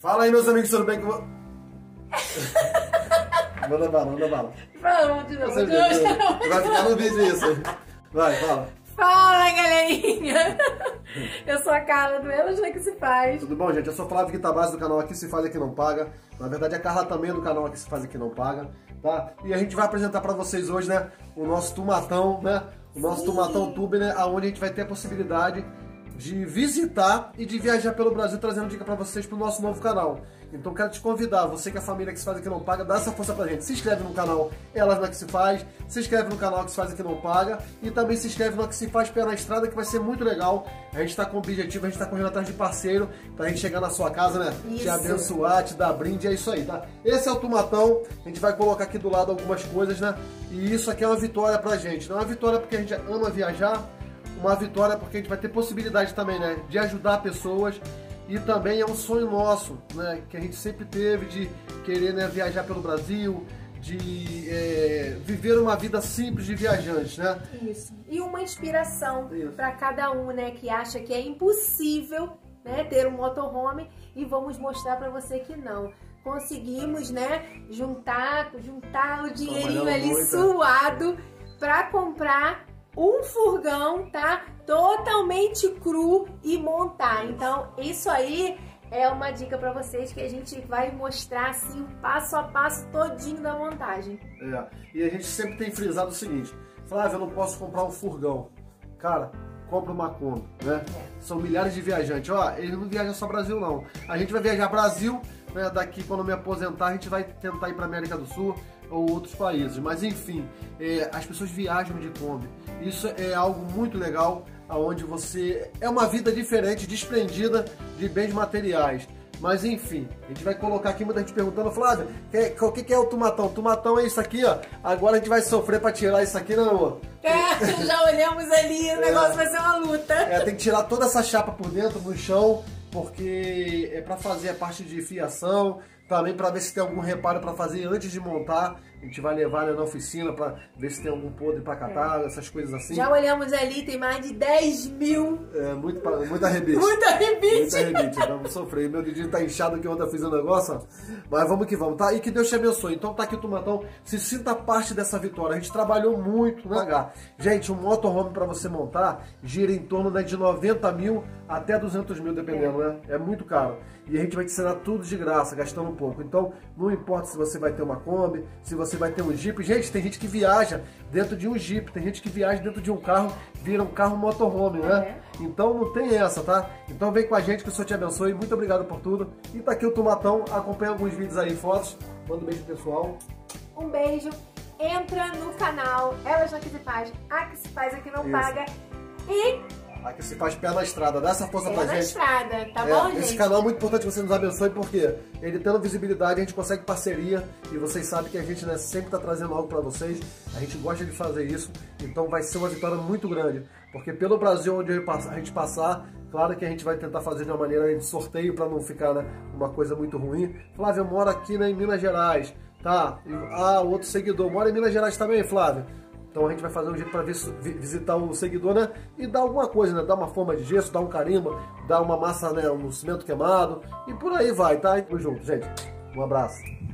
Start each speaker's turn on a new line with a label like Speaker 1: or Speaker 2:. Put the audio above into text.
Speaker 1: Fala aí, meus amigos, tudo bem com... Manda bala, manda bala.
Speaker 2: Fala, de novo.
Speaker 1: Vai ficar no vídeo isso. Vai, fala.
Speaker 2: Fala, galerinha. Eu sou a Carla do Elas que se faz.
Speaker 1: Tudo bom, gente? Eu sou o Flávio Guitabase do canal Aqui Se Faz Aqui Não Paga. Na verdade, a Carla também é do canal Aqui Se Faz Aqui Não Paga, tá? E a gente vai apresentar pra vocês hoje, né, o nosso Tumatão, né? O nosso Tumatão Tube, né? Onde a gente vai ter a possibilidade de visitar e de viajar pelo Brasil, trazendo dica pra vocês pro nosso novo canal. Então quero te convidar, você que é a família que se faz aqui não paga, dá essa força pra gente. Se inscreve no canal Elas na que se faz, se inscreve no canal que se faz aqui não paga e também se inscreve no que se faz Pé na Estrada, que vai ser muito legal. A gente tá com objetivo, a gente tá correndo atrás de parceiro pra gente chegar na sua casa, né?
Speaker 2: Isso.
Speaker 1: Te abençoar, te dar brinde, é isso aí, tá? Esse é o Tumatão, a gente vai colocar aqui do lado algumas coisas, né? E isso aqui é uma vitória pra gente. Não é uma vitória porque a gente ama viajar, uma vitória porque a gente vai ter possibilidade também, né? De ajudar pessoas. E também é um sonho nosso, né, que a gente sempre teve de querer, né, viajar pelo Brasil, de viver uma vida simples de viajante, né?
Speaker 2: Isso. E uma inspiração para cada um, né, que acha que é impossível, né, ter um motorhome, e vamos mostrar para você que não. Conseguimos, né, juntar o dinheirinho ali muito suado para comprar um furgão, tá? Totalmente cru e montar. Então, isso aí é uma dica pra vocês que a gente vai mostrar assim, passo a passo todinho da montagem.
Speaker 1: E a gente sempre tem frisado o seguinte: Flávio, eu não posso comprar um furgão. Cara, compra uma Kombi, né? São milhares de viajantes. Ó, eles não viajam só Brasil, não. A gente vai viajar Brasil, né? Daqui, quando eu me aposentar, a gente vai tentar ir pra América do Sul ou outros países, mas enfim, as pessoas viajam de Kombi. Isso é algo muito legal, onde você é uma vida diferente, desprendida de bens materiais. Mas enfim, a gente vai colocar aqui muita gente perguntando: Flávio, o que é o Tumatão? Tumatão é isso aqui, ó. Agora a gente vai sofrer para tirar isso aqui, né, amor?
Speaker 2: Já olhamos ali, o negócio vai ser uma luta.
Speaker 1: Tem que tirar toda essa chapa por dentro, no chão, porque é para fazer a parte de fiação, também para ver se tem algum reparo para fazer antes de montar. A gente vai levar, né, na oficina para ver se tem algum podre para catar, essas coisas assim.
Speaker 2: Já olhamos ali, tem mais de 10 mil.
Speaker 1: Muita rebite.
Speaker 2: Muita rebite.
Speaker 1: Muita rebite, vamos sofrer. Meu dedinho tá inchado que ontem eu fiz um negócio, ó. Mas vamos que vamos, tá? E que Deus te abençoe. Então tá aqui o Tumatão, se sinta parte dessa vitória. A gente trabalhou muito, né? Gente, um motorhome para você montar gira em torno, né, de 90 mil até 200 mil, dependendo, né? É muito caro. E a gente vai te ensinar tudo de graça, gastando um pouco. Então, não importa se você vai ter uma Kombi, se você vai ter um Jeep. Gente, tem gente que viaja dentro de um Jeep, tem gente que viaja dentro de um carro, vira um carro motorhome, né? Então não tem essa, tá? Então vem com a gente, que o Senhor te abençoe. Muito obrigado por tudo. E tá aqui o Tumatão, acompanha alguns vídeos aí, fotos. Manda um beijo, pessoal.
Speaker 2: Um beijo. Entra no canal Elas na que se faz, a que se faz aqui não paga. E
Speaker 1: aqui se faz Pé na Estrada, dá essa força pra gente.
Speaker 2: Pé na Estrada, tá bom, gente?
Speaker 1: Esse canal é muito importante que você nos abençoe, porque ele tendo visibilidade, a gente consegue parceria, e vocês sabem que a gente, né, sempre tá trazendo algo pra vocês, a gente gosta de fazer isso, então vai ser uma vitória muito grande, porque pelo Brasil onde a gente passar, claro que a gente vai tentar fazer de uma maneira de sorteio pra não ficar, né, uma coisa muito ruim. Flávio, eu moro aqui, né, em Minas Gerais, tá? O outro seguidor mora em Minas Gerais também, Flávio. Então a gente vai fazer um jeito para visitar o seguidor, né? E dar alguma coisa, né? Dar uma forma de gesso, dar um carimbo, dar uma massa, né? Um cimento queimado. E por aí vai, tá? E tamo junto, gente. Um abraço.